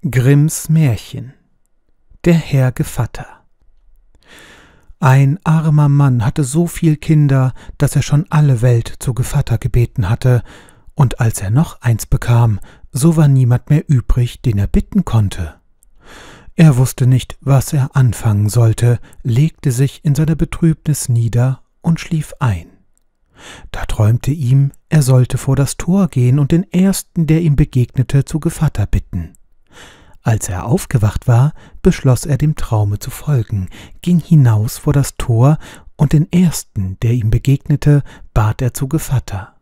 Grimms Märchen. Der Herr Gevatter. Ein armer Mann hatte so viel Kinder, dass er schon alle Welt zu Gevatter gebeten hatte, und als er noch eins bekam, so war niemand mehr übrig, den er bitten konnte. Er wusste nicht, was er anfangen sollte, legte sich in seiner Betrübnis nieder und schlief ein. Da träumte ihm, er sollte vor das Tor gehen und den Ersten, der ihm begegnete, zu Gevatter bitten. Als er aufgewacht war, beschloss er, dem Traume zu folgen, ging hinaus vor das Tor, und den Ersten, der ihm begegnete, bat er zu Gevatter.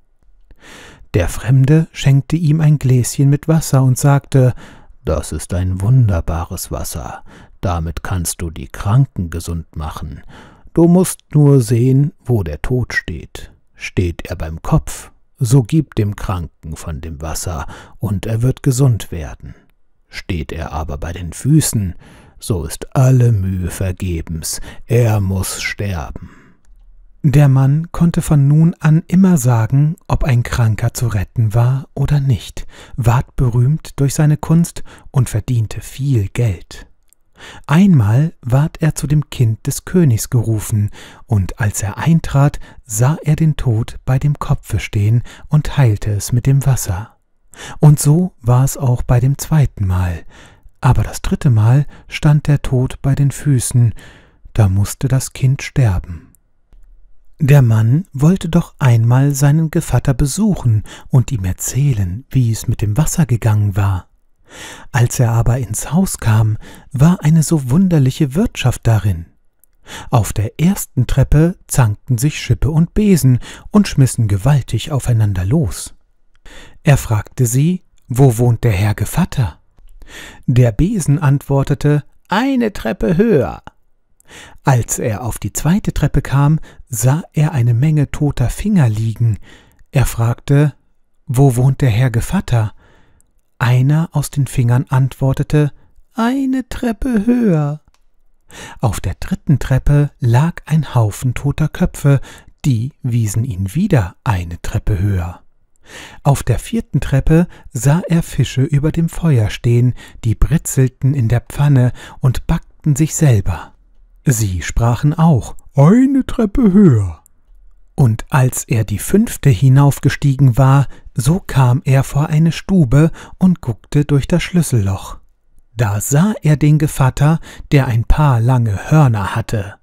Der Fremde schenkte ihm ein Gläschen mit Wasser und sagte: »Das ist ein wunderbares Wasser, damit kannst du die Kranken gesund machen. Du musst nur sehen, wo der Tod steht. Steht er beim Kopf, so gib dem Kranken von dem Wasser, und er wird gesund werden. Steht er aber bei den Füßen, so ist alle Mühe vergebens, er muß sterben.« Der Mann konnte von nun an immer sagen, ob ein Kranker zu retten war oder nicht, ward berühmt durch seine Kunst und verdiente viel Geld. Einmal ward er zu dem Kind des Königs gerufen, und als er eintrat, sah er den Tod bei dem Kopfe stehen und heilte es mit dem Wasser. Und so war es auch bei dem zweiten Mal, aber das dritte Mal stand der Tod bei den Füßen, da musste das Kind sterben. Der Mann wollte doch einmal seinen Gevatter besuchen und ihm erzählen, wie es mit dem Wasser gegangen war. Als er aber ins Haus kam, war eine so wunderliche Wirtschaft darin. Auf der ersten Treppe zankten sich Schippe und Besen und schmissen gewaltig aufeinander los. Er fragte sie: »Wo wohnt der Herr Gevatter?« Der Besen antwortete: »Eine Treppe höher.« Als er auf die zweite Treppe kam, sah er eine Menge toter Finger liegen. Er fragte: »Wo wohnt der Herr Gevatter?« Einer aus den Fingern antwortete: »Eine Treppe höher.« Auf der dritten Treppe lag ein Haufen toter Köpfe, die wiesen ihn wieder eine Treppe höher. Auf der vierten Treppe sah er Fische über dem Feuer stehen, die britzelten in der Pfanne und backten sich selber. Sie sprachen auch: »Eine Treppe höher.« Und als er die fünfte hinaufgestiegen war, so kam er vor eine Stube und guckte durch das Schlüsselloch. Da sah er den Gevatter, der ein paar lange Hörner hatte.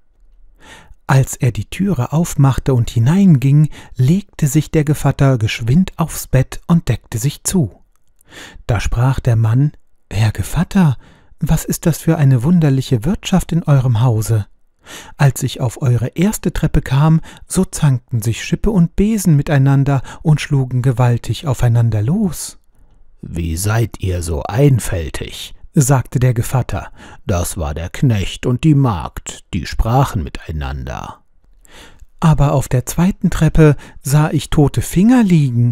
Als er die Türe aufmachte und hineinging, legte sich der Gevatter geschwind aufs Bett und deckte sich zu. Da sprach der Mann: »Herr Gevatter, was ist das für eine wunderliche Wirtschaft in eurem Hause? Als ich auf eure erste Treppe kam, so zankten sich Schippe und Besen miteinander und schlugen gewaltig aufeinander los.« »Wie seid ihr so einfältig?«, sagte der Gevatter. »Das war der Knecht und die Magd, die sprachen miteinander.« »Aber auf der zweiten Treppe sah ich tote Finger liegen.«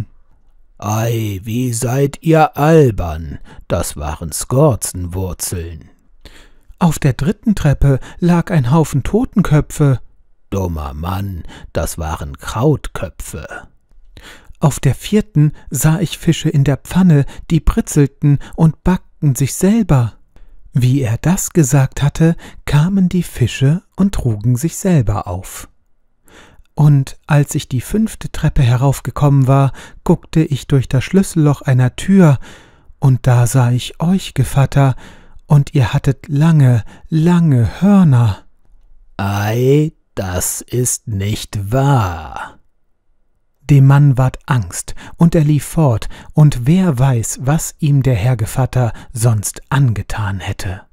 »Ei, wie seid ihr albern, das waren Skorzenwurzeln.« »Auf der dritten Treppe lag ein Haufen Totenköpfe.« »Dummer Mann, das waren Krautköpfe.« »Auf der vierten sah ich Fische in der Pfanne, die britzelten und backten sich selber.« Wie er das gesagt hatte, kamen die Fische und trugen sich selber auf. Und als ich die fünfte Treppe heraufgekommen war, guckte ich durch das Schlüsselloch einer Tür, und da sah ich euch, Gevatter, und ihr hattet lange, lange Hörner.« »Ei, das ist nicht wahr.« Dem Mann ward Angst, und er lief fort, und wer weiß, was ihm der Herr Gevatter sonst angetan hätte.